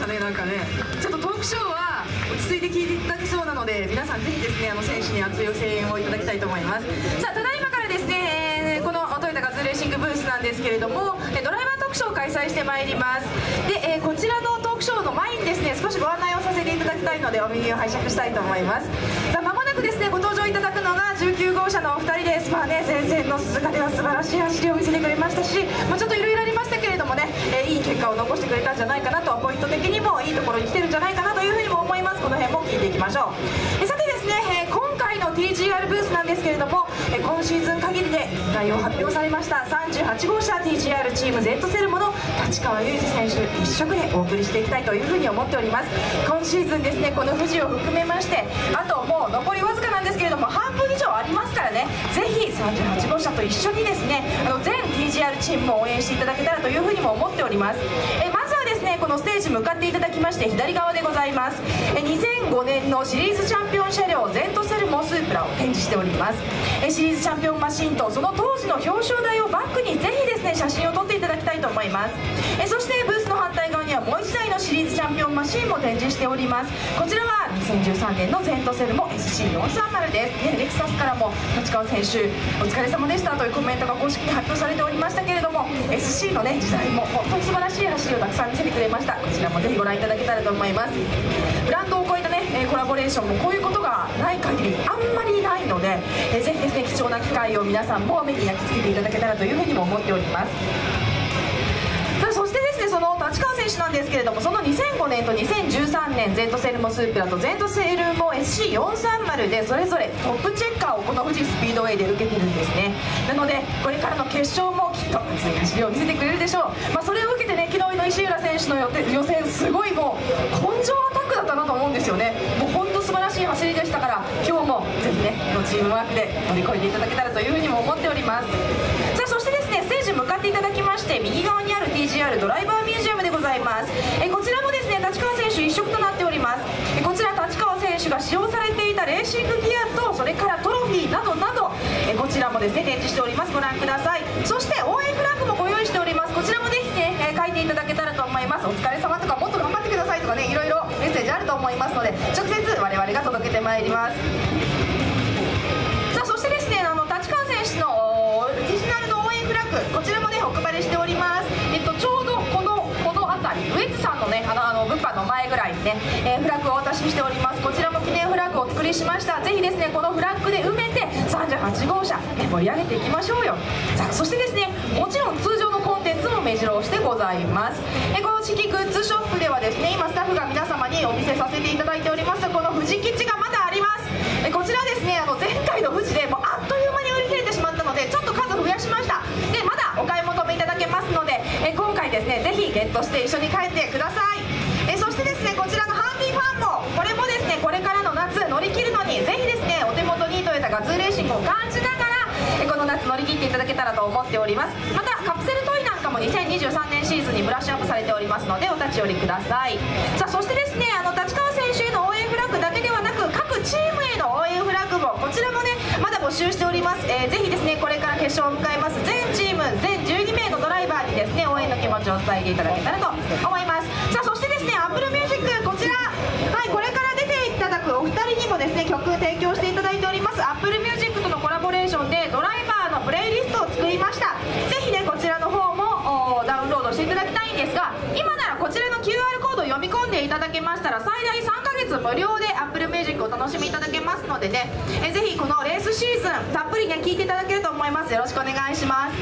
したね。なんかね、ちょっとトークショーは落ち着いて聞いていただけそうなので、皆さんぜひですね、選手に熱い声援をいただきたいと思います。さあ、ただいまからですね、このトヨタガズレーシングブースなんですけれども、ドライバートークショーを開催してまいります。で、こちらのトークショーの前にですね、少しご案内をさせていただきたいので、お耳を拝借したいと思います。さあ、間もなくですね、ご登場いただくのが19号車のお二人です。まあね、前線の鈴鹿では素晴らしい走りを見せてくれましたし、ちょっといろいろありましたけれどもね、いい結果を残してくれたんじゃないかなと、ポイント的にもいいところに来てるんじゃないかなというふうにも思います。この辺も聞いていきましょう。さてですね、今回の TGR ブースなんですけれども、今シーズン限りで引退を発表されました38号車 TGR チーム Z セルモの立川雄二選手一色でお送りしていきたいというふうに思っております。今シーズンですね、この富士を含めまして、あともう残りわずかなんですけれども、半分以上ありますからね、ぜひ38号車と一緒にですね、全 TGR チームも応援していただけたらというふうにも思っております。まずはですね、このステージ向かっていただきまして左側でございます。2005年のシリーズチャンピオン車両 Z セルモスープラを展示しております。シリーズチャンピオンマシンとその当時の表彰台をバックにぜひですね、写真を撮っていただきたいと思います。そしてブースの反対側にはもう1台のシリーズチャンピオンマシンも展示しております。こちらは2013年の Z セルモ SC430 です、レクサスからも立川選手お疲れ様でしたというコメントが公式に発表されておりましたけれども、 SC のね時代も本当に素晴らしい走りをたくさん見せてくれました。こちらもぜひご覧いただけたらと思います。ブランドを超えたねコラボレーションもこういうことがない限りあんまりないので、ぜひですね貴重な機会を皆さんも目に焼き付けていただけたらというふうにも思っております。そしてですね、その立川選手なんですけれども、その2005年と2013年 Z セルモスープラと Z セルモ SC430 でそれぞれトップチェッカーをこの富士スピードウェイで受けてるんですね。なのでこれからの決勝もきっと熱い走りを見せてくれるでしょう。それを受けてね、昨日の石浦選手の予選すごいもう根性アタックだったなと思うんですよね。もう本当素晴らしい走りでしたから、今日もぜひねチームワークで乗り越えていただけたらというふうにも思っております。さあ、そしてですね、ステージ向かっていただきまして右側にある TGR ドライバーミュージアムでございます。こちらもですね立川選手一色となっております。こちら立川選手が使用されていたレーシングギアと、それからトロフィーなどなど、こちらもですね展示しております。ご覧ください。そして応援フラッグもご用意しております。こちらもぜひね書いていただけたらと思います。お疲れ様とかもっと頑張ってくださいとかね、いろいろメッセージあると思いますので、直接我々が届けてまいります。さあ、そしてですね立川選手のオリジナルの応援フラッグ、こちらもねお配りしております。ちょうどこの辺り、ウエッツさんのね物販の前ぐらいにね、フラッグをお渡ししております。こちらも記念フラッグをお作りしました。ぜひですねこのフラッグで埋めて38号車、盛り上げていきましょうよ。さあ、そしてですねもちろん通常のコンテンツも目白押してございます。公式グッズショップではですね、今スタッフが皆様にお見せさせていただいておりますこの富士吉がまだあります。こちらですね前回の富士でもうあっという間に売り切れてしまったので、ちょっと数増やしました。でまだお買い求めいただけますので、今回ですねぜひゲットして一緒に帰ってください。そしてですねこちらのハンディファンも、これもですねこれからの夏乗り切るのにぜひですねお手元にトヨタガツーレーシングを感じながらこの夏乗り切っていただけたらと思っております。またカプセルトイなんかも2023年シーズンにブラッシュアップされておりますのでお立ち寄りください。さあ、そしてですね立川選手への応援フラッグだけではなく、各チームへの応援フラッグもこちらもねまだ募集しております。ぜひですねこれから決勝を迎えます全チーム全12名のドライバーにですね応援の気持ちを伝えていただけたらと思います。さあ、そしてですね Apple Music、 こちら、これから出ていただくお二人にもですね曲提供していただいております。 Apple Music とのコラボレーションでドライバーのプレイリストを作りました。ぜひねこちらの方もダウンロードしていただきたいんですが、今ならこちらの QR コードを読み込んでいただけましたら最大3ヶ月無料で Apple Music をお楽しみいただけますのでね、ぜひこのレースシーズンたっぷりね聴いていただけると思います。よろしくお願いします。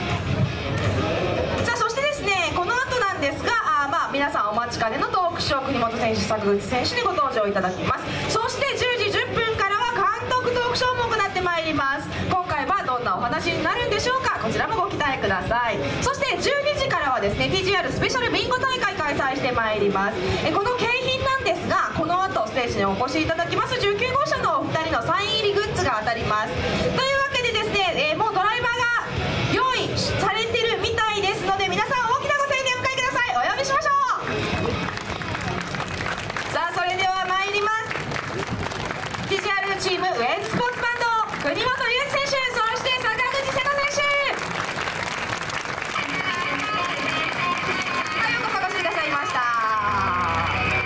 さあ、そしてですねこの後なんですが皆さんお待ちかねのトークショー、国本選手坂口選手にご登場いただきます。そして10時10分からは監督トークショーも行ってまいります。今回はどんなお話になるんでしょうか、こちらもご期待ください。そして12時からはですね TGR スペシャルビンゴ大会開催してまいります。この景品なんですが、この後ステージにお越しいただきます19号車のお二人のサイン入りグッズが当たります。というわけでですね、もうドライバーが用意されてるみたいですので、皆さん大きなご声援でお迎えください。お呼びしましょう。さあ、それでは参ります。 TGR チームウェイズスポーツバンド国本雄一選手、そして坂口瀬戸選手、ようこそお越しいただきました。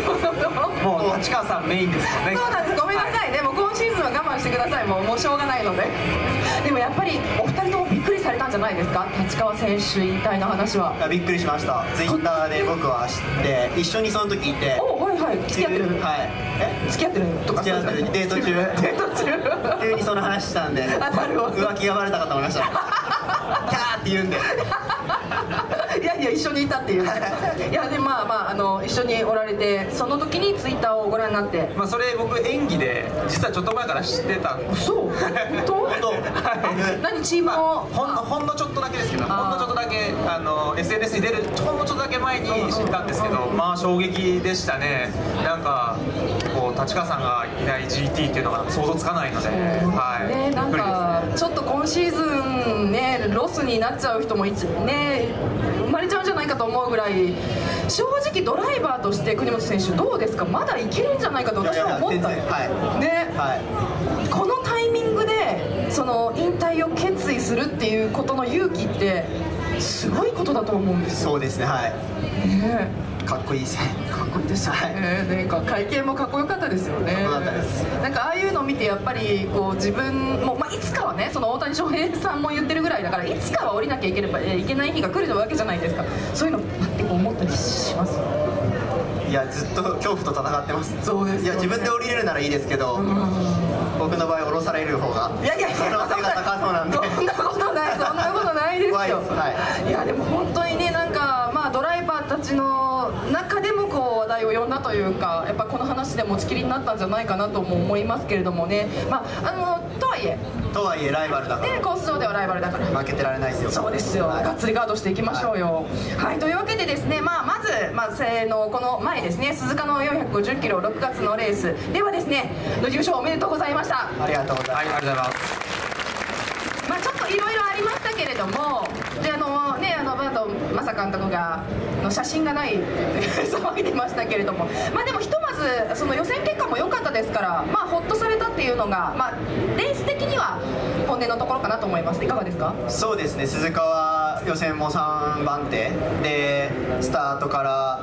もう立川さんメインですよね。 そうなんです、ごめんなさいね、もう今シーズンは我慢してください、もうしょうがないので。でもやっぱりお二人ともびっくりされたんじゃないですか、立川選手引退の話は。 びっくりしました。ツイッターで僕は知って一緒にその時いて、 お、はいはい、付き合ってる、 はい、 付き合ってるとか、 付き合ってる、デート中デート中急にその話したんで、 あ、なるほど、 浮気がバレたかと思いました。キャーって言うんでいやいや一緒にいたっていう、いやでまあ一緒におられて、その時にツイッターをご覧になって、 まあそれ僕演技で実はちょっと前から知ってたんです。 そう本当何チームを、 ほんのちょっとだけですけど、ほんのちょっとだけSNS に出るほんのちょっとだけ前に知ったんですけど、まあ衝撃でしたね。なんかこう立川さんがいない GT っていうのが想像つかないので、はいね、なんかちょっと今シーズンねロスになっちゃう人もね生まれちゃうんじゃないかと思うぐらい、正直ドライバーとして国本選手どうですか、まだいけるんじゃないかと私は思った。 はいね、 はい、 このタイミングでその引退を決意するっていうことの勇気ってすごいことだと思うんですよ。 そうですね、はい、 ね、 かっこいいですね。 かっこいいですよね、なんか会見もかっこよかったですよね。 かっこよかったです。 なんかああいうのを見てやっぱりこう自分も、いつかはね、その大谷翔平さんも言ってるぐらいだから、いつかは降りなきゃいけない日が来るわけじゃないですか。そういうのってこう思ったりします？ いや、ずっと恐怖と戦ってます。 そうですよね。 いや、自分で降りれるならいいですけど、僕の場合降ろされる方がいや可能性が高そうなんで。 そんなことない、そんなことないですよ。はい、いやでも本当にね、なんかドライバーたちの中でもこう話題を呼んだというか、やっぱこの話で持ちきりになったんじゃないかなとも思いますけれどもね。とはいえライバルだから、 コース上ではライバルだから負けてられないですよ。 そうですよ、がっつりガードしていきましょうよ。はい、というわけでですね、まずこの前ですね、鈴鹿の450キロ6月のレースではですね、優勝おめでとうございました。 ありがとうございます。 はい、ありがとうございます。 ちょっといろいろありましたけれども、でバート正監督が写真がないって騒いでましたけれども、でもひとまずその予選結果も良かったですから、ほっとされたっていうのが、レース的には本音のところかなと思います。いかがですか？ そうですね、鈴鹿は予選も3番手でスタートから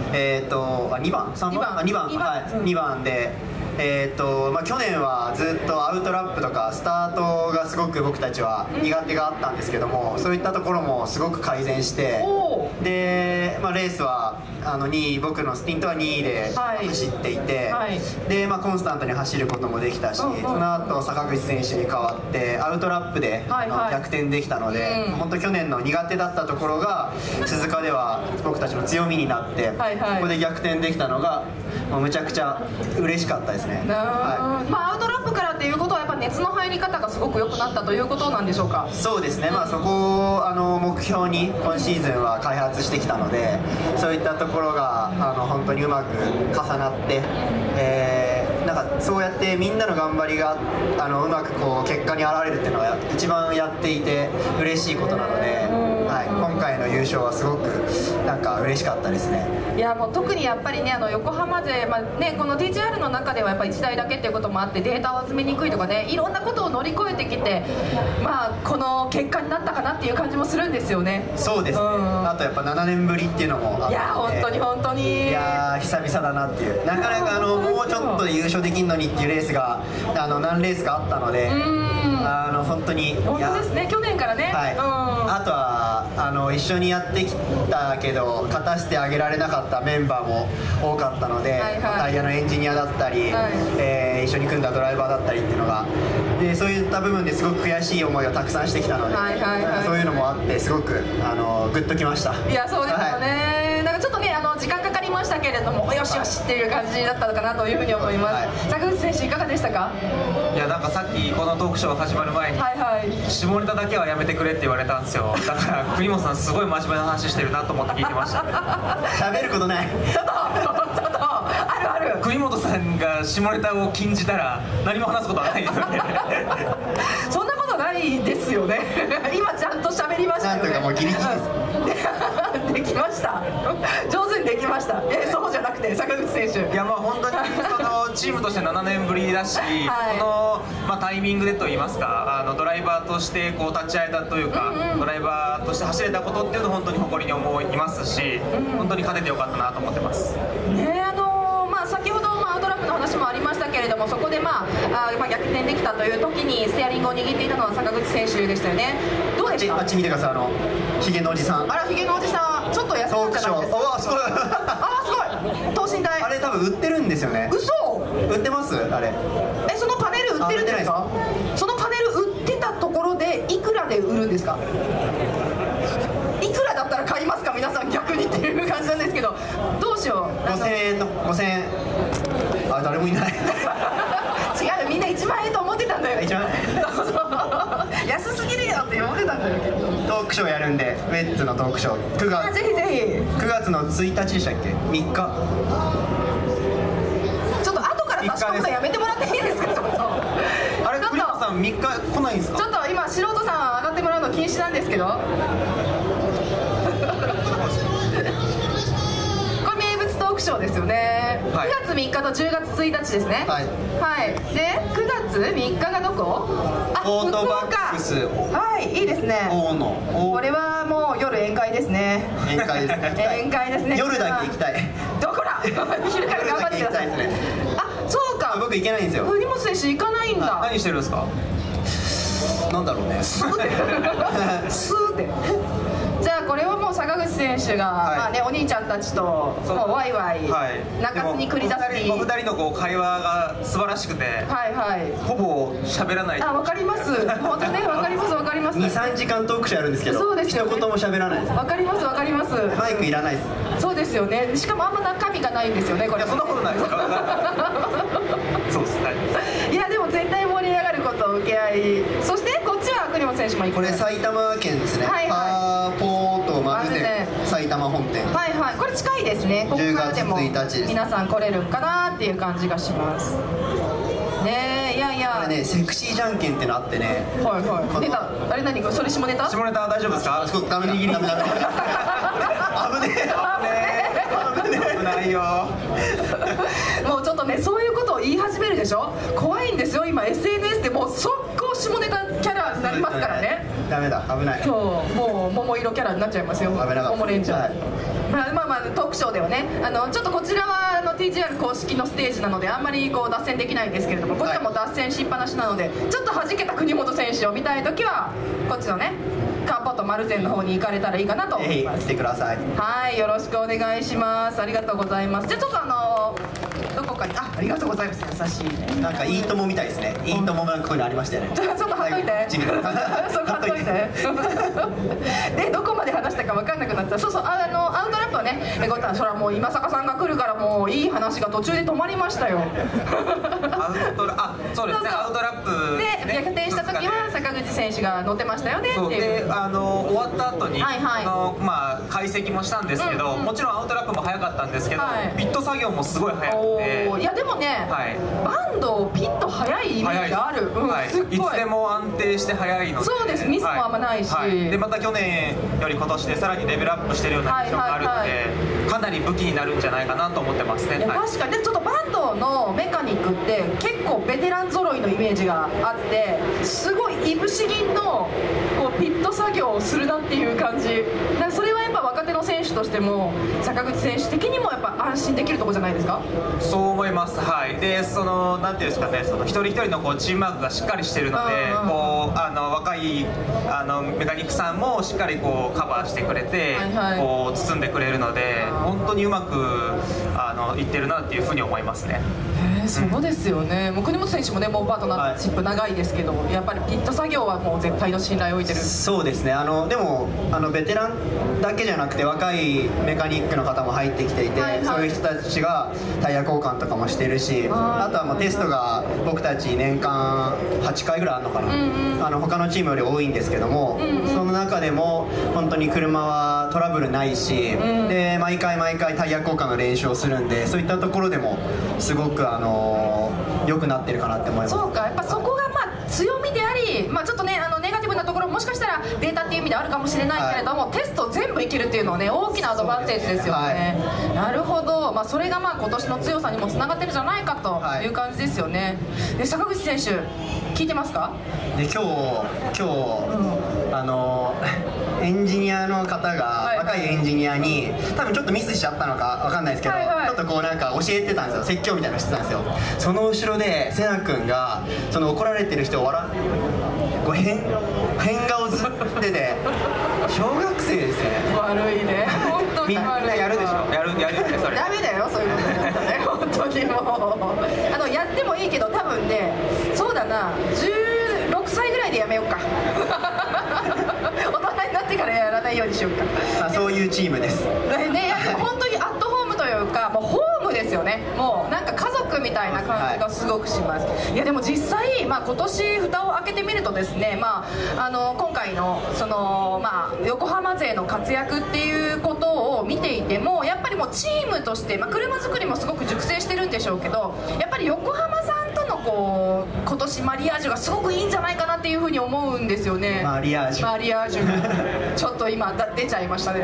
2番3番2番はい2番で。去年はずっとアウトラップとかスタートがすごく僕たちは苦手があったんですけども、そういったところもすごく改善して、で、レースは僕のスティントは2位で走っていて、で、コンスタントに走ることもできたし、その後坂口選手に代わってアウトラップで逆転できたので、本当去年の苦手だったところが鈴鹿では僕たちの強みになって、ここで逆転できたのがむちゃくちゃ嬉しかったですね。 アウトラップからっていうことはやっぱ熱の入り方がすごく良くなったということなんでしょうか？ そうですね、そこを目標に今シーズンは開発してきたので、そういったところが本当にうまく重なって、なんかそうやってみんなの頑張りがうまくこう結果に現れるっていうのは一番やっていて嬉しいことなので、今回の優勝はすごくなんか嬉しかったですね。 いやもう特にやっぱりね、横浜勢、この TGR の中ではやっぱり1台だけっていうこともあって、データを集めにくいとかね、いろんなことを乗り越えてきて、この結果になったかなっていう感じもするんですよね。 そうですね、あとやっぱ7年ぶりっていうのもあって、 いや本当に本当に、 いや久々だなっていう、なかなかもうちょっとで優勝できるのにっていうレースが何レースかあったので、本当に本当ですね、去年からね、 あとは一緒にやってきたけど勝たせてあげられなかったメンバーも多かったので、タイヤのエンジニアだったり、一緒に組んだドライバーだったりっていうのがで、そういった部分ですごく悔しい思いをたくさんしてきたので、そういうのもあってすごくグッときました。 いやそうですよね、なんかちょっとね時間かかりましたけれども、よしよしっていう感じだったのかなというふうに思います。坂口選手いかがでしたか？ いやなんかさっきこのトークショー始まる前に、下ネタだけはやめてくれって言われたんですよ。だから国本さんすごい真面目な話してるなと思って聞いてました。 喋ることない。 ちょっとあるある。 国本さんが下ネタを禁じたら何も話すことはないので。 そんなことないですよね。今ちゃんと喋りましたよね。 なんとかもうギリギリです。 できました。上手にできました。そうじゃなくて坂口選手。 いや本当にチームとして7年ぶりだし、このタイミングでと言いますか、ドライバーとしてこう立ち会えたというか、ドライバーとして走れたことっていうのを本当に誇りに思いますし、本当に勝ててよかったなと思ってます。 ねも、そこで逆転できたという時にステアリングを握っていたのは坂口選手でしたよね。どうでした？ あっち見てください、ヒゲのおじさん。 あら、ヒゲのおじさん、ちょっと痩せたんじゃないですか？ あ、すごい。 あ、すごい。等身大。 あれ多分売ってるんですよね。 嘘？ 売ってます？あれ。 そのパネル売ってるんですか？そのパネル売ってたところでいくらで売るんですか？いくらだったら買いますか皆さん、逆にっていう感じなんですけど、どうしよう。 5000円の5000円。あ、誰もいない。 違う、みんな1万円と思ってたんだよ。 1万円安すぎるよって思ってたんだよ。 トークショーやるんで、ウェッツのトークショー9月、 ぜひぜ 9月の1日でしたっけ？3日。 ちょっと後から差し込むのやめてもらっていいですか？ちょっとあれ、栗山さん3日来ないんですか？ ちょっと今素人さん上がってもらうの禁止なんですけどこれ名物トークショーですよね、 はい、 9月3日と10月1日ですね。 はい、 はい、で9月3日がどこ？あ、 オートバックス。 はい、いいですね。これはもう夜宴会ですね。 宴会ですね。 宴会ですね。 夜だけ行きたい。 どこだ昼から頑張ってください。あ、そうか、 僕行けないんですよ。 藤本選手行かないんだ。 何してるんですか？ なんだろうね。 スーってじゃあこれはもう坂口選手が、まあね、お兄ちゃんたちともうワイワイ中洲に繰り出すお二人の会話が素晴らしくて、 はいはい、 ほぼ喋らない。 あ、わかります。本当ね、わかりますわかります。 2、3時間トークショーやるんですけど、 そうですよね、 一言も喋らないです。 わかりますわかります。 マイクいらないです。 そうですよね。しかもあんま中身がないんですよね、これ。 いや、そんなことないですからそうですね。 いや、でも絶対盛り上がることを受け合い、そしてこっちは国本選手も行く。 これ埼玉県ですね。 はいはい、 パーポートマルゼン埼玉本店。 はいはい、これ近いですね。ここからでも 10月1日です。 皆さん来れるかなっていう感じがしますね。いやいや、 これね、セクシーじゃんけんってのあってね。 はいはい。ネタ、あれ何？それ下ネタ？ 下ネタ大丈夫ですか？ ダメだ、ダメだ。危ねえ。 危ないよ。 もうちょっとね、そういうことを言い始めるでしょ。怖いんですよ。今 SNS でもう速攻下ネタキャラになりますからね。 ダメだ、危ない。 そう、もう桃色キャラになっちゃいますよ。 危なかった。 桃レンジャー。まあトークショーではね、ちょっとこちらはTGR 公式のステージなのであんまりこう脱線できないんですけれども、こちらも脱線しっぱなしなので、ちょっと弾けた国本選手を見たいときはこっちのね、カーポットマルゼンの方に行かれたらいいかなと思います。 来てください。 はい、よろしくお願いします。ありがとうございます。じゃあちょっとどこかに、ありがとうございます。優しいね。 なんかいいともみたいですね。いいともがここにありましたよね。 ちょっと貼っといて。そこ貼っといて。で、どこまで話したか分かんなくなった。そうそう、アウトラップはね、それはもう今坂さんが来るからもういい話が途中で止まりましたよ。 そうですね、アウトラップで逆転した時は坂口選手が乗ってましたよねっていう。 で、終わった後に解析もしたんですけど、もちろんアウトラップも早かったんですけど、ピット作業もすごい早くて。 いやでもね、バンドピット早いイメージある。 いつでも安定して早いので。 そうです、ミスもあんまないし、 でまた去年より今年でさらにレベルアップしてるような印象があるので、かなり武器になるんじゃないかなと思ってますね。 確かに。でちょっとバンドのメカニックって結構ベテラン揃いのイメージがあって、すごいいぶし銀のこうピット作業をするなっていう感じ。それはやっぱ若手の選手としても坂口選手的にもやっぱ安心できるところじゃないですか。 そう思います。はい。でなんていうんですかね、一人一人のチームワークがしっかりしてるので、若いメカニックさんもしっかりカバーしてくれて、包んでくれるので、本当にうまくいってるなっていうふうに思いますね。 そうですよね。もう国本選手もね、もうパートナーシップ長いですけど、やっぱりピット作業はもう絶対の信頼を置いてる。 そうですね。でもベテランだけじゃなくて若いメカニックの方も入ってきていて、そういう人たちがタイヤ交換とかもしてるし、あとはもうテストが僕たち年間8回ぐらいあるのかな。他のチームより多いんですけども、その中でも本当に車はトラブルないし、で毎回タイヤ交換の練習をするんで、そういったところでもすごく良くなってるかなって思います。 そうか、やっぱそこが強みであり、ちょっとねネガティブなところもしかしたらデータっていう意味であるかもしれないけれども、テスト全部いけるっていうのはね、大きなアドバンテージですよね。なるほど。それが今年の強さにもつながってるんじゃないかという感じですよね。で坂口選手聞いてますか？ で今日エンジニアの方が、若いエンジニアに多分ちょっとミスしちゃったのかわかんないですけど、ちょっとこうなんか教えてたんですよ、説教みたいなのしてたんですよ。その後ろでセナ君がその怒られてる人をこう変顔ずってて、小学生ですね。 悪いね、本当にみんなやるでしょ、やるよねそれ。 ダメだよそういうことやったね本当にもうやってもいいけど、多分ね、そうだな、16歳ぐらいでやめようか大人になってからやらないようにしようか。 そういうチームですね、やっぱ本当にアットホームというか、もうホームですよね。もうなんか家族みたいな感じがすごくします。いやでも実際、今年蓋を開けてみるとですね、今回のその横浜勢の活躍っていうことを見ていても、やっぱりもうチームとして、車作りもすごく熟成してるんでしょうけど、やっぱり横浜さんとのこう今年マリアージュがすごくいいんじゃないかなっていうふうに思うんですよね。 マリアージュちょっと今出ちゃいましたね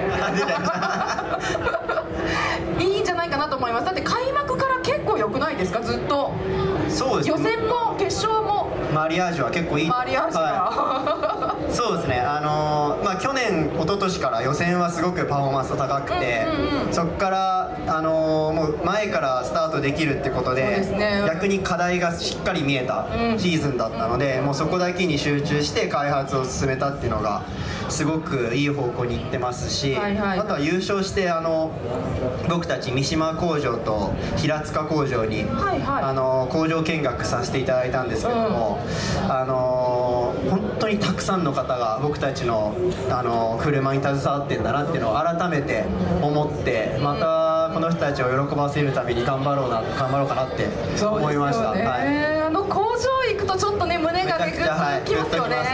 いいんじゃないかなと思います。だって開幕から結構良くないですか、ずっと。 そうですね、 予選も決勝もマリアージュは結構いい。 マリアージュが、 そうですね、去年一昨年から予選はすごくパフォーマンス高くて、そこからもう前からスタートできるってことで、逆に課題がしっかり見えたシーズンだったので、もうそこだけに集中して開発を進めたっていうのがすごくいい方向に行ってますし、あとは優勝して僕たち三島工場と平塚工場に、工場見学させていただいたんですけども、本当にたくさんの方が僕たちの車に携わってんだなっていうのを改めて思って、またこの人たちを喜ばせるために頑張ろうかなって思いました。 工場行くとちょっとね、胸がグッときますよね。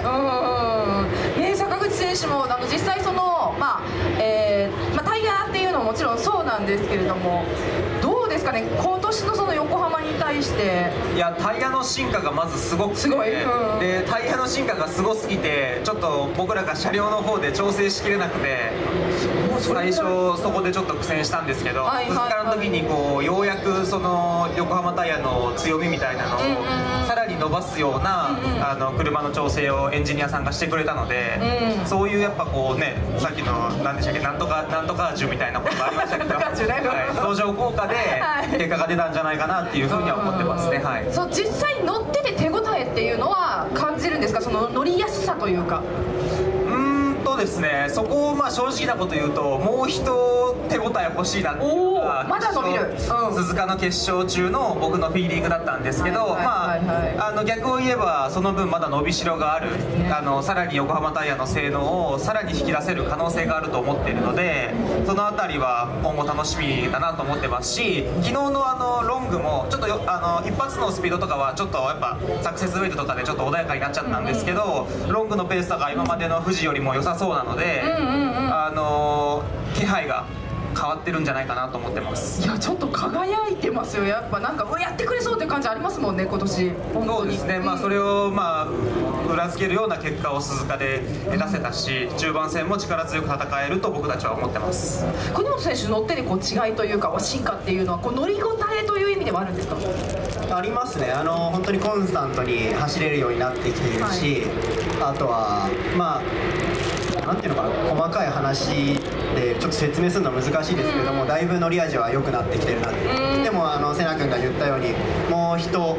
坂口選手も実際そのタイヤっていうのももちろんそうなんですけれども、どうですかね、今年のその横浜に対して。 いや、タイヤの進化がまずすごくて、でタイヤの進化がすごすぎて、ちょっと僕らが車両の方で調整しきれなくて、最初そこでちょっと苦戦したんですけど、2日の時にこうようやくその横浜タイヤの強みみたいなのをさらに伸ばすような車の調整をエンジニアさんがしてくれたので、そういうやっぱこうね、さっきの何でしたっけ、なんとかジュみたいなことがありましたけど相乗効果で結果が出たんじゃないかなっていうふうには思ってますね。 そう、実際乗ってて手応えっていうのは感じるんですか、その乗りやすさというか。 ですね、そこを正直なこと言うと、もう一手応え欲しいなっていうのが、 まだ伸びる、 鈴鹿の決勝中の僕のフィーリングだったんですけど、逆を言えばその分まだ伸びしろがある、さらに横浜タイヤの性能をさらに引き出せる可能性があると思っているので、そのあたりは今後楽しみだなと思ってますし、昨日のロングもちょっと一発のスピードとかはちょっとやっぱサクセスウェイトとかでちょっと穏やかになっちゃったんですけど、ロングのペースとか今までの富士よりも良さそうなので、気配が変わってるんじゃないかなと思ってます。 いや、ちょっと輝いてますよ。やっぱなんかやってくれそうっていう感じありますもんね、今年。 そうですね、それを裏付けるような結果を鈴鹿で出せたし、中盤戦も力強く戦えると僕たちは思ってます。 国本選手乗っててこう違いというか進化っていうのはこう乗り応えという意味ではあるんですか？ ありますね。本当にコンスタントに走れるようになってきているし、あとはなんていうのかな、細かい話でちょっと説明するのは難しいですけども、だいぶ乗り味は良くなってきてるなって。でも瀬名君が言ったように、もう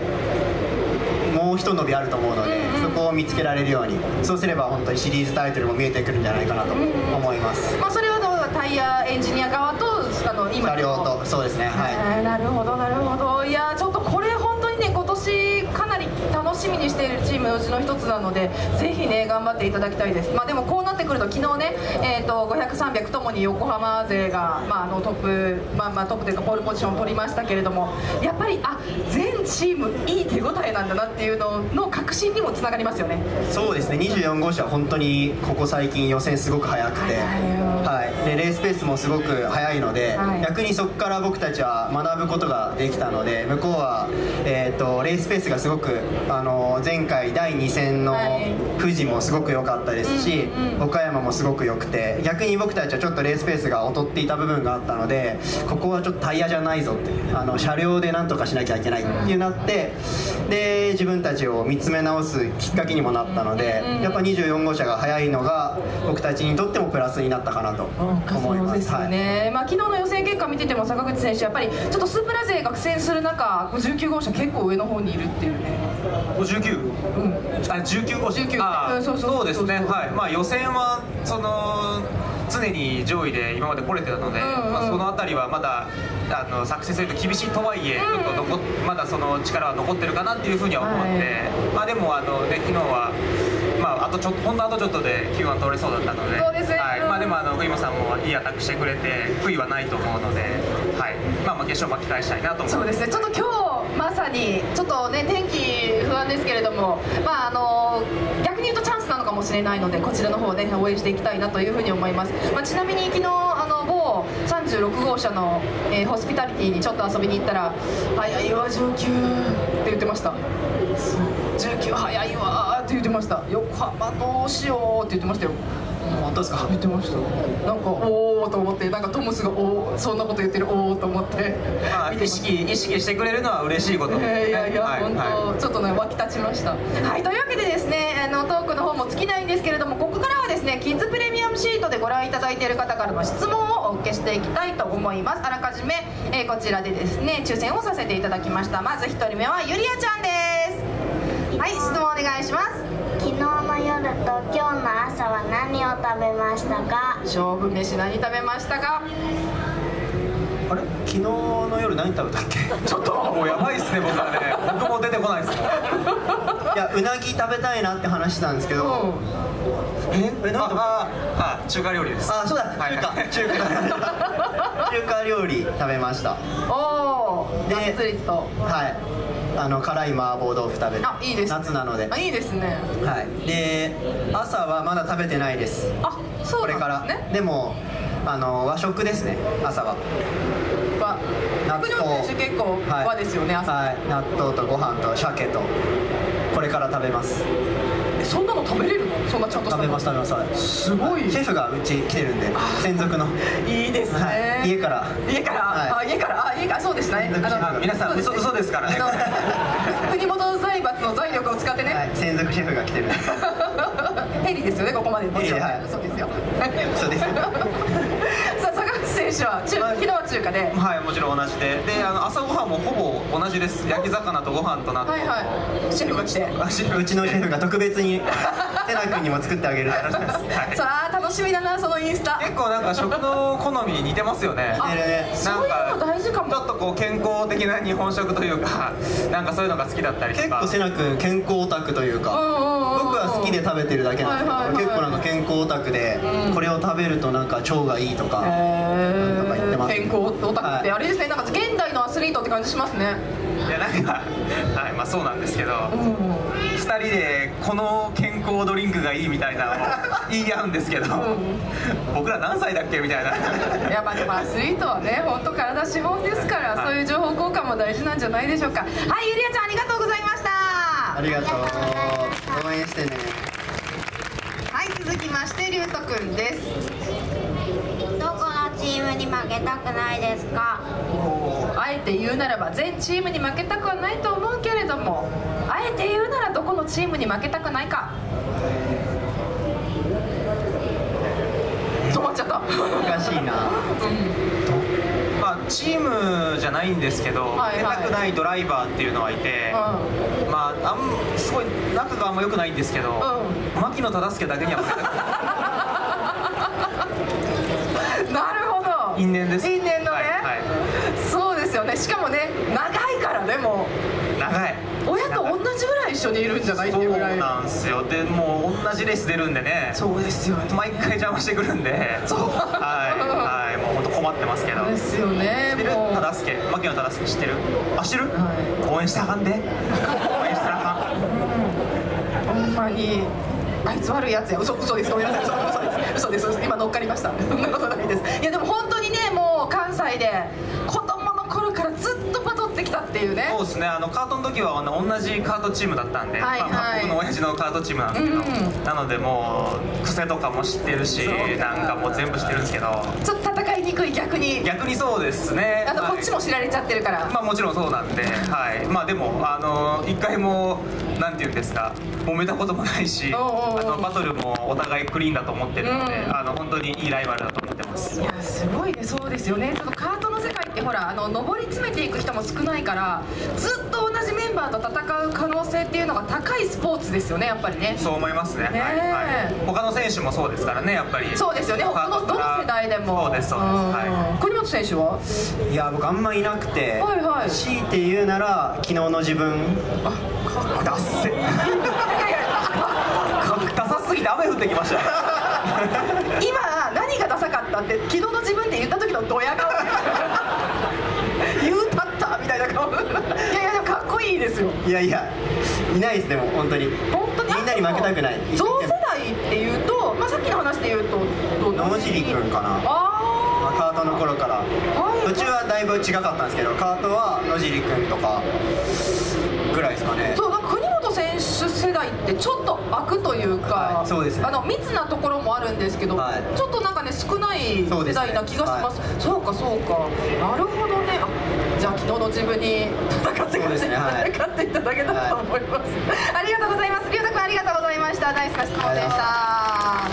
一伸びあると思うので、そこを見つけられるように、そうすれば本当にシリーズタイトルも見えてくるんじゃないかなと思います。 それはタイヤエンジニア側と今車両と、そうですね、 なるほどなるほど。いや、ちょっとこれ本当にね、今年かなり楽しみにしているチームのうちの一つなので、ぜひね頑張っていただきたいです。でもこうなってくると、昨日ね、500、300ともに横浜勢が、トップというかポールポジションを取りましたけれども、やっぱり全チームいい手応えなんだなっていうのの確信にもつながりますよね。 そうですね、24号車は本当にここ最近予選すごく速くて、でレースペースもすごく速いので、逆にそこから僕たちは学ぶことができたので、向こうは、レースペースがすごく前回第2戦の富士もすごく良かったですし、岡山もすごく良くて、逆に僕たちはちょっとレースペースが劣っていた部分があったので、ここはちょっとタイヤじゃないぞって、車両でなんとかしなきゃいけないってなって、で自分たちを見つめ直すきっかけにもなったので、やっぱ24号車が速いのが僕たちにとってもプラスになったかなと思います。 そうですよね。昨日の予選結果見てても坂口選手やっぱりちょっとスープラ勢が苦戦する中、59号車結構上の方にいるっていうね。 59？19号車。そうですね。はい。予選は常に上位で今まで来れてたので、そのあたりはまだ作成すると厳しいとはいえ、ちょっとまだその力は残ってるかなっていうふうには思って、でも昨日はほんのあとちょっとで Q1 取れそうだったので、 そうですね。 でも栗本さんもいいアタックしてくれて悔いはないと思うので、決勝巻き返したいなと思います。 そうですね。ちょっと今日まさにちょっとね天気不安ですけれども、逆に言うとチャンスなのかもしれないので、こちらの方で応援していきたいなというふうに思います。ちなみに昨日某36号車の、ホスピタリティにちょっと遊びに行ったら「早いわ19」って言ってました。19早いわって言ってました。横浜どうしようって言ってましたよ。 本当ですか？ 言ってました。なんかおおと思って、なんかトムスがそんなこと言ってるおおと思って意識してくれるのは嬉しいことですね。 いや本当ちょっとね沸き立ちました。はい、というわけでですね、トークの方も尽きないんですけれども、ここからはですねキッズプレミアムシートでご覧いただいている方からの質問をお受けしていきたいと思います。あらかじめ、こちらでですね抽選をさせていただきました。まず1人目はゆりあちゃんです。はい、質問お願いします。 昨日の夜と今日の朝は何を食べましたか？ 勝負飯何食べましたか？ あれ昨日の夜何食べたっけ？ ちょっともうやばいっすね。僕も出てこないですもん。 いや、うなぎ食べたいなって話してたんですけど、 中華料理です。 そうだ、中華料理食べました。 おお、がっつりと。 辛い麻婆豆腐食べて、 いいですね、 夏なので。 いいですね。 で朝はまだ食べてないです。 そうなんですね。 これからでも和食ですね、朝は。 納豆選手結構和ですよね、朝。 納豆とご飯と鮭とこれから食べます。 そんなの食べれるの？そんなちゃんとしたの？ 食べます。 すごい。 シェフがうち来てるんで、専属の。 いいですね。 家からそうですね。 皆さん嘘ですからね。 国本財閥の財力を使ってね。 専属シェフが来てるんで。 ヘリですよね、ここまで。 ヘリで、 そうですよ。 そうです。 さあ、坂口選手は昨日は中華で。 はい、もちろん同じで、朝ごはんもほぼ同じです。焼き魚とご飯と納豆。 シェフが来て。 うちのシェフが特別にテナ君にも作ってあげる。 さあ、楽しみだな、そのインスタ。 結構なんか食の好み似てますよね。 そういうの大事かも。 ちょっとこう健康的な日本食というか、なんかそういうのが好きだったりとか。 結構セナ君健康オタクというか、僕は好きで食べてるだけなんですけど、結構なんか健康オタクで、これを食べるとなんか腸がいいとか言ってます。 健康オタクってあれですね、なんか現代のアスリートって感じしますね。 いや、なんかそうなんですけど、2人でこの健康ドリンクがいいみたいなのを言い合うんですけど、僕ら何歳だっけみたいな。 いや、でもアスリートはね、本当体資本ですから、そういう情報交換も大事なんじゃないでしょうか。はい、ゆりあちゃんありがとうございました。 ありがとう。応援してね。 はい、続きましてりゅうとくんです。 どこのチームに負けたくないですか？ あえて言うならば全チームに負けたくはないと思うけれども、あえて言うならどこのチームに負けたくないか。止まっちゃった。 難しいな。 チームじゃないんですけど、出たくないドライバーっていうのはいて、すごい仲があんま良くないんですけど、牧野忠介だけには負けたくない。 なるほど。 因縁です。 因縁のね。そうですよね。しかもね、長いからね、もう。 長い。 親と同じぐらい一緒にいるんじゃないっていうぐらい。 そうなんですよ。でもう同じレース出るんでね。 そうですよね。 毎回邪魔してくるんで。そう。もう本当困ってますけど。 ですよね。 知ってる？忠介、牧野忠介知ってる？知ってる？応援したらあかんで。応援したらあかん。 ほんまに。あいつ悪いやつや。嘘です。ごめんなさい。嘘です。今乗っかりました。そんなことないです。いやでも本当にね、もう関西で子供の頃からずっとバトってきたってっていうね。 そうですね、カートの時は同じカートチームだったんで、僕の親父のカートチームなんですけど、なのでもう癖とかも知ってるし、なんかもう全部知ってるんですけど、 ちょっと戦いにくい、逆にそうですね。 あとこっちも知られちゃってるから、 まあもちろんそうなんで、はい、まあでも一回もなんていうんですか、揉めたこともないし、バトルもお互いクリーンだと思ってるので、本当にいいライバルだと思ってます。 いやすごいね。そうですよね。ちょっとカートの世界ってほら上り詰めていく人も少ないから、ずっと同じメンバーと戦う可能性っていうのが高いスポーツですよね、やっぱりね。 そう思いますね。はいはい。他の選手もそうですからね、やっぱり。 そうですよね。他のどの世代でも。 そうですそうです。はい。 国本選手は？ いや僕あんまいなくて、強いて言うなら昨日の自分。 ダッセ。ダサすぎて雨降ってきました。 今何がダサかったって昨日の自分って言った時のドヤ顔。言うたったみたいな顔。いやいやでもかっこいいですよ。 いやいやいないですでも本当に。みんなに負けたくない。 同世代っていうと、まあさっきの話で言うと野尻君かな。カートの頃から、途中はだいぶ違かったんですけど、カートは野尻君とかぐらいですかね。 そう、国本選手世代ってちょっと空くというか、 そうですね、 密なところもあるんですけど、ちょっとなんかね少ない世代な気がします。そうかそうか、なるほどね。じゃあ昨日の自分に戦ってくれて、勝っていただけたらと思います。ありがとうございます。龍太君ありがとうございました。ナイスな質問でした。はい、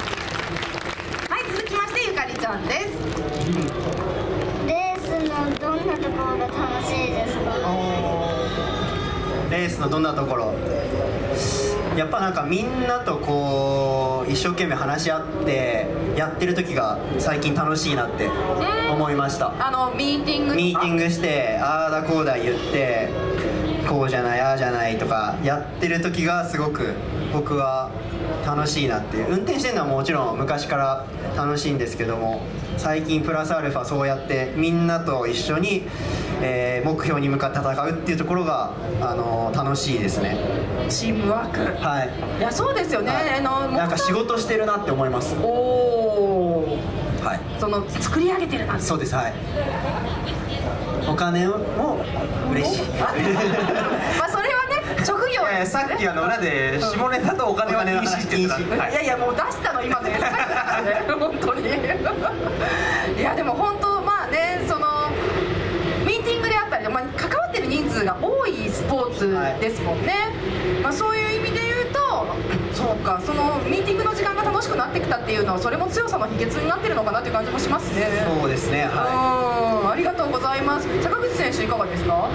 続きましてゆかりちゃんです。 レースのどんなところが楽しいですか？ レースのどんなところ、やっぱなんかみんなとこう一生懸命話し合ってやってる時が最近楽しいなって思いました。 ミーティングしてああだこうだ言ってこうじゃないああじゃないとかやってる時がすごく僕は楽しいなっていう。運転してるのはもちろん昔から楽しいんですけども、最近プラスアルファそうやってみんなと一緒に、目標に向かって戦うっていうところが楽しいですね。 チームワーク。はい。いやそうですよね。 なんか仕事してるなって思います。 おお。 はい。 作り上げてるな。 そうです。はい。お金も嬉しい。 まあそれはね職業。 さっき裏で下ネタとお金は禁止って言ってた。 いやいやもう出したの今のやつ。本当に。いやでも本当まあねミーティングであったり、関わってる人数が多いスポーツですもんね。まあそういう意味で言うと、そうかミーティングの時間が楽しくなってきたっていうのはそれも強さの秘訣になってるのかなっていう感じもしますね。 そうですね。はい。 ありがとうございます。坂口選手いかがですか？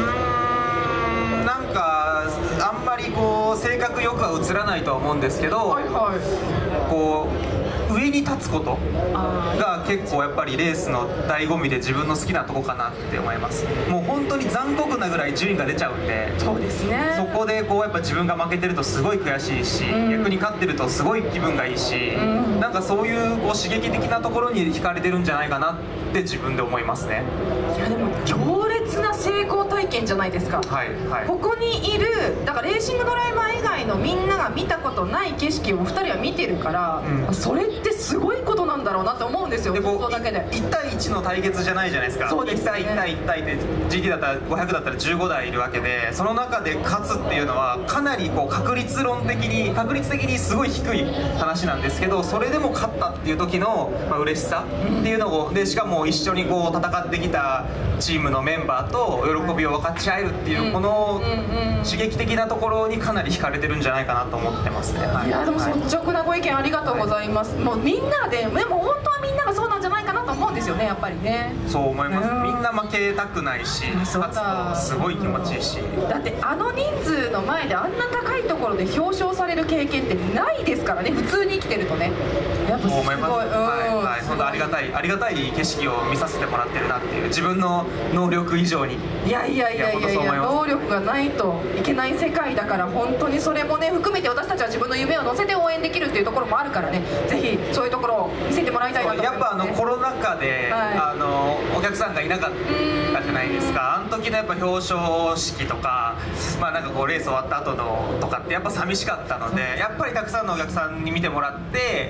なんかあんまり性格よくは映らないとは思うんですけど、上に立つことが結構やっぱりレースの醍醐味で自分の好きなとこかなって思います。もう本当に残酷なぐらい順位が出ちゃうんで、 そうですね。そこでやっぱ自分が負けてるとすごい悔しいし、逆に勝ってるとすごい気分がいいし、なんかそういう刺激的なところに惹かれてるんじゃないかなって自分で思いますね。 いやでも強烈な成功体験じゃないですか。 はいはい。 ここにいるだからレーシングドライバー以外のみんなが見たことない景色を2人は見てるから、それってすごいことなんだろうなって思うんですよ。放送だけで 1対1の対決じゃないじゃないですか。 そうですね。 1対1対1対って GT だったら500だったら15台いるわけで、その中で勝つっていうのはかなり確率的にすごい低い話なんですけど、それでも勝ったっていう時の嬉しさっていうのをで、しかも一緒に戦ってきたチームのメンバーと喜びを分かち合えるっていうこの刺激的なところにかなり惹かれてるんじゃないかなと思ってますね。 いやでも率直なご意見ありがとうございます。もうみんなでも本当はみんながそうなんじゃないかなと思うんですよね、やっぱりね。 そう思います。みんな負けたくないし、勝つとすごい気持ちいいし。 だって人数の前であんな高いところで表彰される経験ってないですからね、普通に生きてるとね。やっぱすごい。 思います。はい、本当ありがたい景色を見させてもらってるなっていう、自分の能力以上に。 いや能力がないといけない世界だから、本当にそれもね含めて私たちは自分の夢を乗せて応援できるっていうところもあるからね、ぜひそういうところを見せてもらいたいなと思います、ね。 やっぱコロナ禍で、お客さんがいなかったじゃないですか。あの時のやっぱ表彰式とか、なんかレース終わった後のとかってやっぱ寂しかったので、やっぱりたくさんのお客さんに見てもらって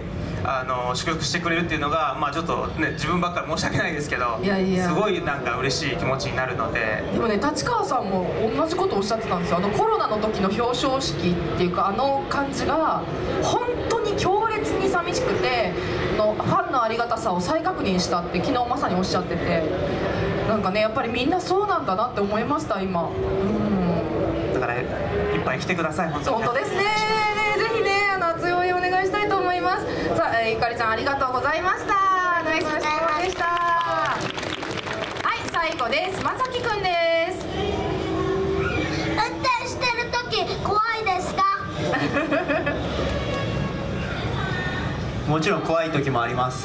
祝福してくれるっていうのが、まあ、ちょっとね自分ばっかり申し訳ないですけど、すごいなんか嬉しい気持ちになるので。 でもね、立川さんも同じことをおっしゃってたんですよ。コロナの時の表彰式っていうか感じが本当に強烈に寂しくて、ファンのありがたさを再確認したって昨日まさにおっしゃってて、なんかねやっぱりみんなそうなんだなって思いました今。 だからいっぱい来てください。本当ですね。ぜひね熱い応援お願いしたいと思います。さあ、ゆかりちゃんありがとうございました。ナイスな質問でした。はい、最後です。まさきくんです。 運転してる時怖いですか？ もちろん怖い時もあります。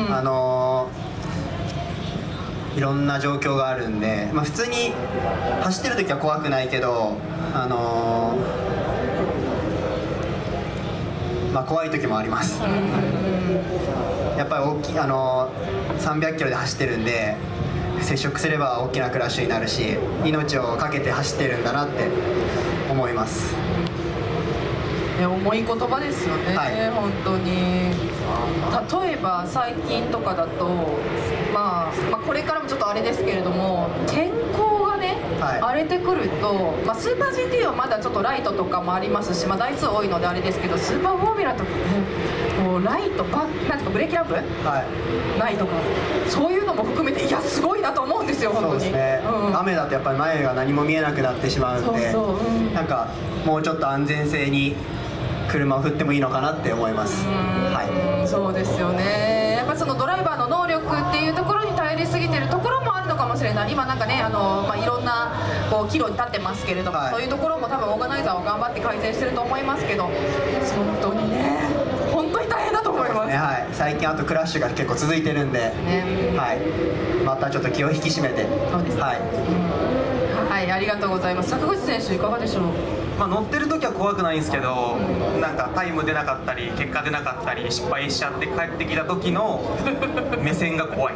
いろんな状況があるんで、まあ、普通に走ってる時は怖くないけど、まあ、怖い時もあります。やっぱり300キロで走ってるんで、接触すれば大きなクラッシュになるし、命を懸けて走ってるんだなって思います。 重い言葉ですよね、はい、本当に。例えば最近とかだと、まあこれからもちょっとあれですけれども、天候がね、はい、荒れてくると、スーパー GT はまだちょっとライトとかもありますし、台数多いのであれですけど、スーパーフォーミュラとかね、こうライトなんていうかブレーキランプ、はい、ないとか、そういうのも含めて、いやすごいなと思うんですよ本当に。そうですね、 雨だとやっぱり前が何も見えなくなってしまうんで、なんかもうちょっと安全性に車を振ってもいいのかなって思います。はい、 そうですよね。やっぱそのドライバーの能力っていうところに頼りすぎてるところもあるのかもしれない。今なんかねいろんなこう岐路に立ってますけれども、はい、そういうところも多分オーガナイザーは頑張って改善してると思いますけど、本当にね本当に大変だと思います。 ね、はい、最近あとクラッシュが結構続いてるんで、はい、またちょっと気を引き締めて。そうですね、はい、 はい、ありがとうございます。坂口選手いかがでしょう？ 乗ってる時は怖くないんですけど、なんかタイム出なかったり結果出なかったり失敗しちゃって帰ってきた時の目線が怖い。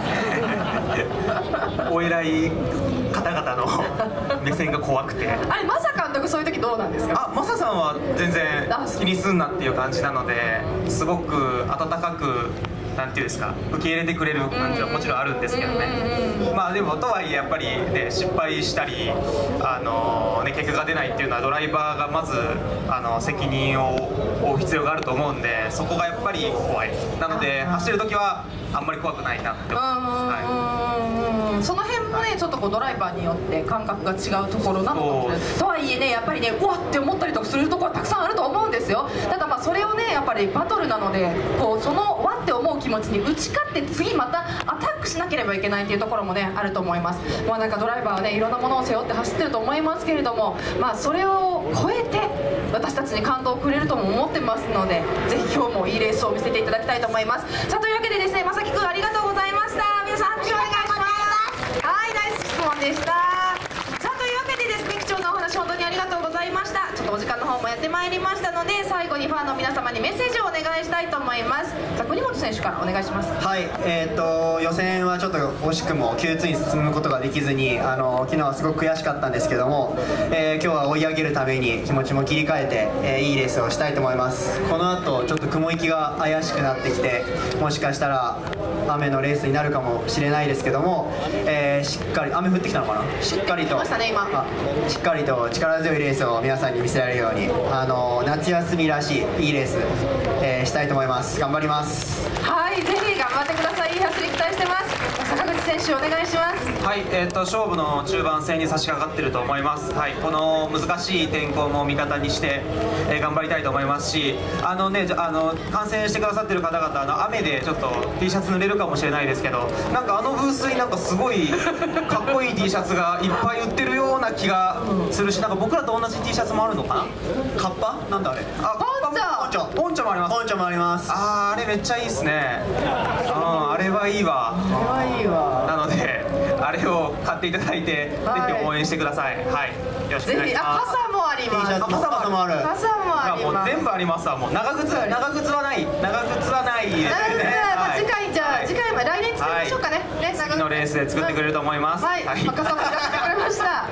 お偉い方々の目線が怖くて。 あれマサ監督そういう時どうなんですか？ マサさんは全然気にすんなっていう感じなので、すごく温かくなんていうんですか、受け入れてくれる感じはもちろんあるんですけどね。まあでもとはいえやっぱりね、失敗したり結果が出ないっていうのはドライバーがまず責任を負う必要があると思うんで、そこがやっぱり怖い。なので走る時はあんまり怖くないなって思います。 その辺もねちょっとこうドライバーによって感覚が違うところなのかもしれない。とはいえね、やっぱりねうわって思ったりとかするところはたくさんあると思うんですよ。ただそれをねやっぱりバトルなので、こうそのわって思う気持ちに打ち勝って次またアタックしなければいけないっていうところもねあると思います。なんかドライバーはねいろんなものを背負って走ってると思いますけれども、それを超えて私たちに感動をくれるとも思ってますので、ぜひ今日もいいレースを見せていただきたいと思います。さあというわけでですね、まさきくんありがとうございました。皆さん拍手お願いします。はい、ナイス質問でした。さあというわけでですね、貴重なお話本当にありがとうございました。ちょっとお時間の方もやってまいりましたので、最後にファンの皆様にメッセージをお願いしたいと思います。さあ国本選手からお願いします。 はい、予選はちょっと惜しくも Q2 に進むことができずに、昨日はすごく悔しかったんですけども、今日は追い上げるために気持ちも切り替えて、いいレースをしたいと思います。この後ちょっと雲行きが怪しくなってきて、もしかしたら雨のレースになるかもしれないですけども、しっかり雨降ってきたのかな、しっかりとしっかりと力強いレースを皆さんに見せられるように、夏休みらしいいいレース、したいと思います。頑張ります。 はい、ぜひ頑張ってください。いい走り期待してます。坂口選手お願いします。 はい、勝負の中盤戦に差し掛かっていると思います。はい、この難しい天候も味方にして、頑張りたいと思いますし、観戦してくださっている方々雨でちょっと T シャツ濡れるかもしれないですけど、なんかブースになんかすごいかっこいい T シャツがいっぱい売ってるような気がするし、なんか僕らと同じ T シャツもあるのかな。カッパなんだあれ、ポンチョもあります。ポンチョもあります。あれめっちゃいいですね。あれはいいわ。なのであれを買っていただいて、ぜひ応援してください。はい、よろしくお願いします。 傘もあります。 傘もある。 傘もあります。 もう全部ありますわ。もう長靴はないですね。 次回じゃあ次回も来年作りましょうかね。 次のレースで作ってくれると思います。 はい、傘も開けてくれました。はい。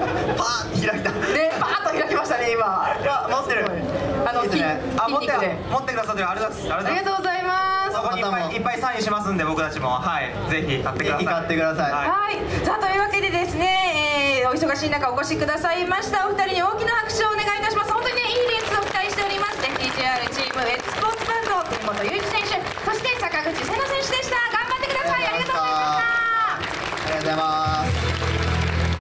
パーッと開いた。 パーッと開きましたね今。 持ってる。 筋持肉で。 ってくださってる、ありがとうございます。 ありがとうございます。 そこにいっぱいサインしますんで、僕たちも、はい、ぜひ買ってください。 買ってください。 はい、さあというわけでですね、お忙しい中お越しくださいましたお二人に大きな拍手をお願いいたします。本当にね、いいレースを期待しております。 FDJR チームエスポーツバンド国本雄一選手、そして坂口瀬奈選手でした。頑張ってください。ありがとうございました。 ありがとうございます。